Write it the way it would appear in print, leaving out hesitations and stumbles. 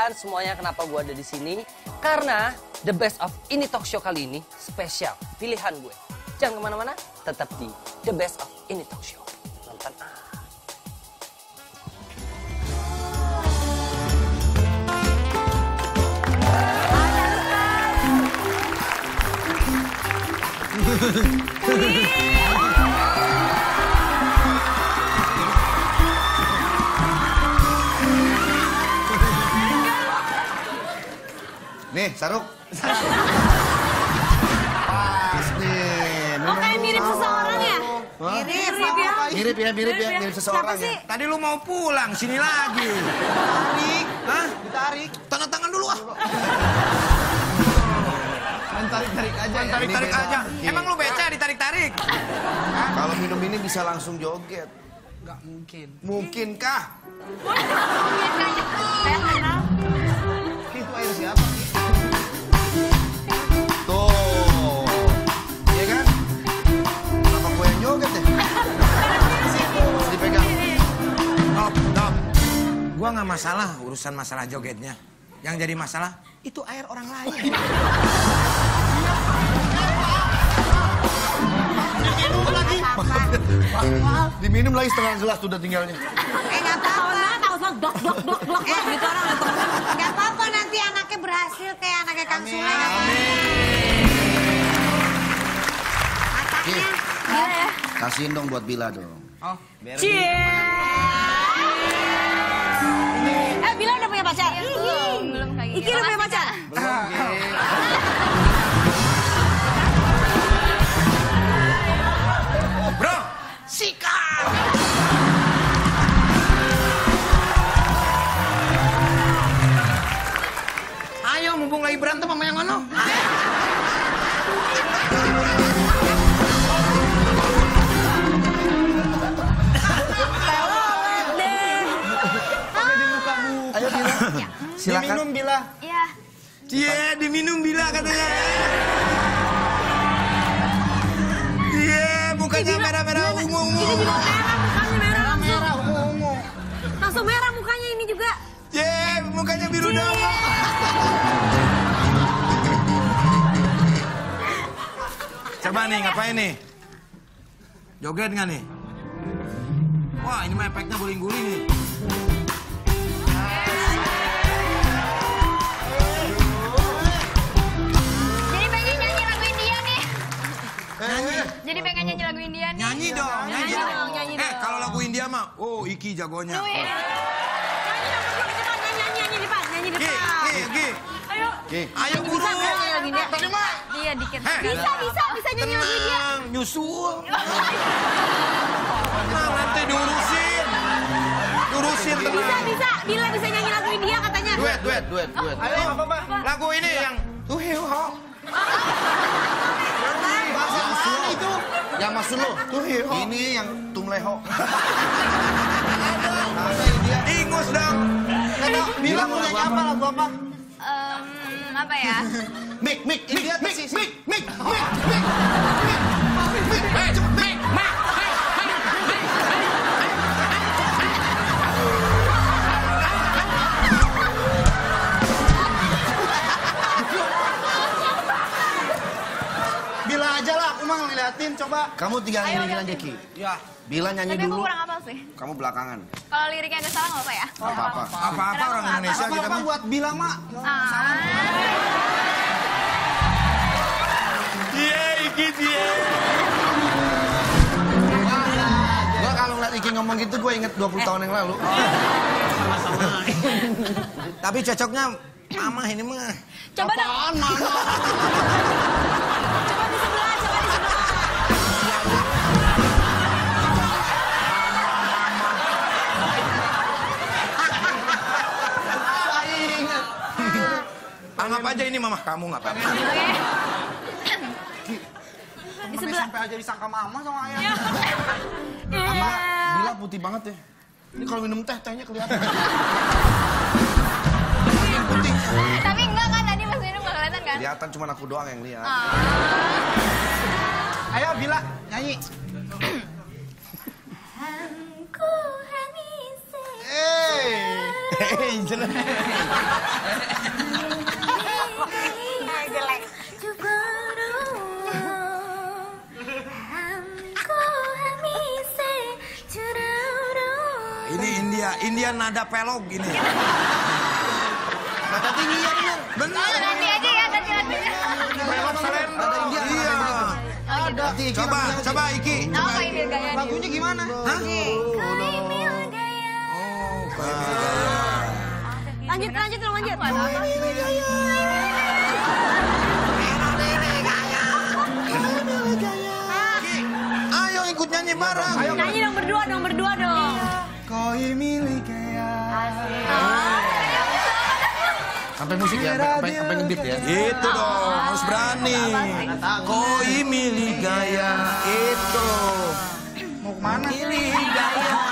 kan semuanya kenapa gue ada di sini? Karena The Best of Ini Talk Show kali ini spesial pilihan gue. Jangan kemana-mana, tetap di The Best of Ini Talk Show. Nonton Nih, Saruk. Pas nih. Oh, kayak mirip seseorang ya? Mirip seseorang ya. Tadi lu mau pulang, sini lagi. Ditarik. Hah? Ditarik. Tanda tangan dulu ah. Tarik-tarik aja. Tarik-tarik aja. Emang lu beca ditarik-tarik? Kalau minum ini bisa langsung joget. Gak mungkin. Mungkinkah? Saya kenal. Itu air siapa? Tuh. Iya kan? Kenapa gue yang joget ya? Harus dipegang. Dop. Gua nggak masalah urusan masalah jogetnya. Yang jadi masalah itu air orang lain. Diminum lagi setengah gelas tuh udah tinggalnya. Nggak apa-apa. Tahu bang, dok gitu orang. Nggak apa-apa nanti anaknya berhasil kayak anaknya Kang Sule. Masaknya, gila ya. Kasihin dong buat Bila dong. Oh, biar Bila udah punya pacar? Belum kayak Iki udah punya pacar? Bro, sikat. Ayo, mumpung lagi berantem sama yang mana? Ayo Bila. Silakan. Diminum Bila. Iya. Iya, diminum Bila katanya. Iya, mukanya merah-merah ungu-ungu. Merah ungu. Langsung merah mukanya ini juga. Iya, mukanya biru dama. Coba nih, ngapain nih? Joget nggak nih? Wah, ini mah efeknya guling-guling nih. Jadi pengen nyanyi lagu India nih. Jadi pengen nyanyi lagu India nih. Nyanyi dong, nyanyi dong. nyanyi dong. Kalau lagu India mah, oh Iki jagonya. Wih. Nyanyi di depan. Gi. Ayo. Ayo buru. Nyanyi lagu India. Tadi mah. Iya dikit. Bisa nyanyi lagu India. Tenang, nyusul. Tenang, nanti diurusin. Diurusin tenang. Bisa. Bila bisa nyanyi lagu India katanya. Duet. Ayo, apa? Lagu ini yang Tuhiho. Yang maksud lo? Tuhiho. Ini yang Tumleho. Ingus dong. Bila mau nyanyi apa? Lagu apa? Apa ya? Mik. Bila aja lah, aku mah ngeliatin, coba. Kamu tinggal nyanyiin aja Ki. Ya, Bila nyanyi Tapi aku dulu. kurang apa sih? Kamu belakangan. Kalau liriknya nggak salah nggak apa ya? Apa-apa. apa-apa orang Indonesia kita Apa-apa mah. buat Bila, Mak. Iya, Iki dia. Gua kalau ngeliat Iki ngomong gitu, gue inget 20 tahun yang lalu. Tapi cocoknya mama ini mah. Coba dong. Coba di sebelah. Anggap aja ini mama kamu nggak apa-apa. Di sebelah. Sampai aja disangka mama sama ayah. Apa? Bila putih banget ya. Ini kalau minum tehnya kelihatan. Tapi enggak kan tadi Mas Minum nggak kelihatan kan? Kelihatan cuma aku doang yang lihat. Ayo Bila, nyanyi. Ku hangise. Hey, Iya, Indian nada pelog gini. Nada tinggi ya bener. Bener. Ganti aja ya, ganti lagunya. Pelog Salendo. Iya. Oh gitu. Coba Iki. Tahu Kak Emil Gaya nih? Lagunya gimana? Hah? Lanjut, lanjut, lanjut. Ayo ikut nyanyi bareng. Nyanyi dong berdua dong. Koi milik gaya. Sampai musik ya, sampai ngebit ya. Itu dong, harus berani. Koi milik gaya itu. Mau kemana? Milik gaya.